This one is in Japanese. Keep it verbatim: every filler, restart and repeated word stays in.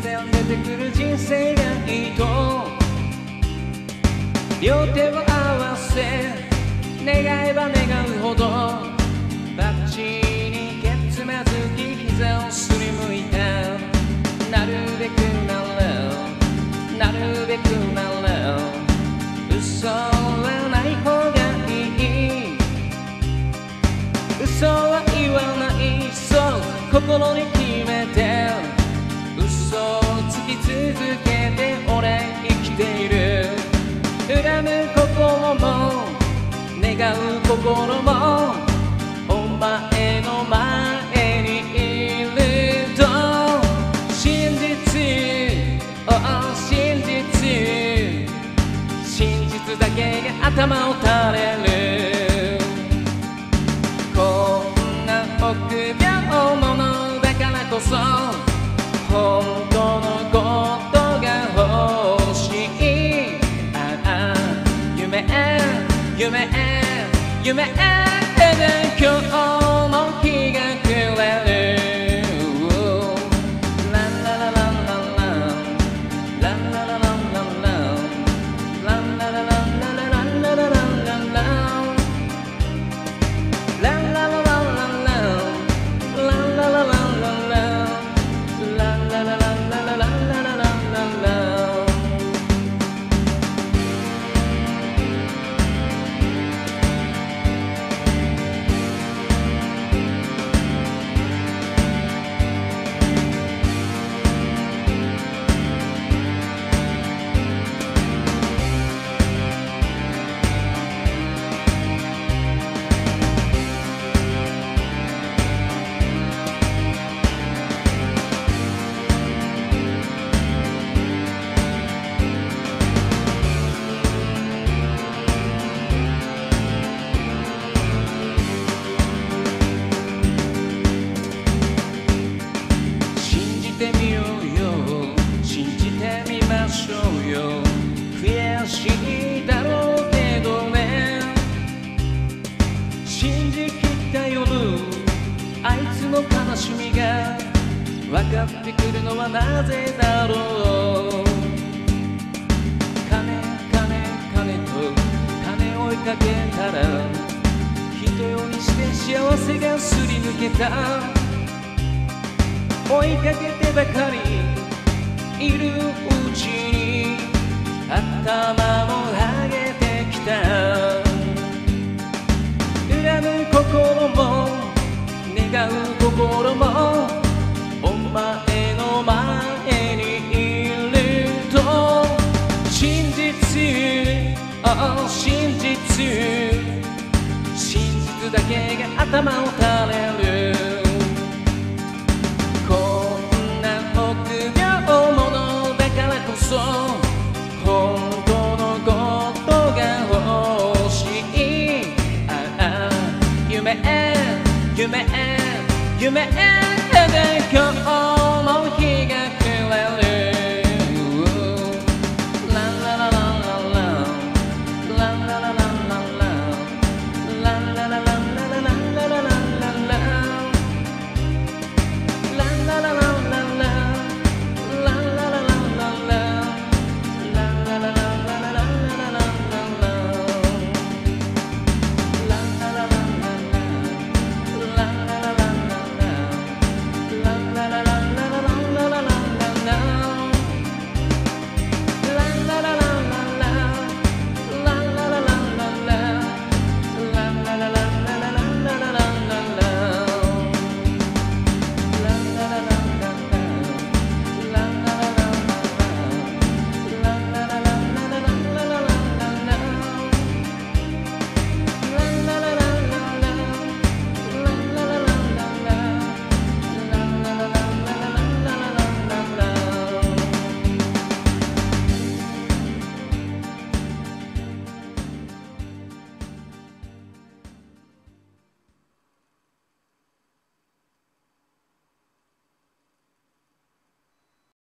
然出てくる人生がいいと両手を合わせ願えば願うほどバッチにけつまずき膝をすりむいたなるべくならなるべくなら嘘はない方がいい嘘は言わないそう心に決めて嘘をつき続けて俺生きている恨む心も願う心もお前の前にいると真実oh真実真実だけが頭を垂れるこんな臆病者だからこそ本当のことが欲しいああ夢夢夢で今日の日が暮れる悔しいだろうけどね信じきった夜あいつの悲しみが分かってくるのはなぜだろう金金金と金追いかけたら人よりして幸せがすり抜けた追いかけてばかりいるうちに頭も上げてきた恨む心も願う心もお前の前にいると真実oh真実真実だけが頭を垂れるこんな臆病者だからこそ本当のことが欲しいああ夢夢夢で今日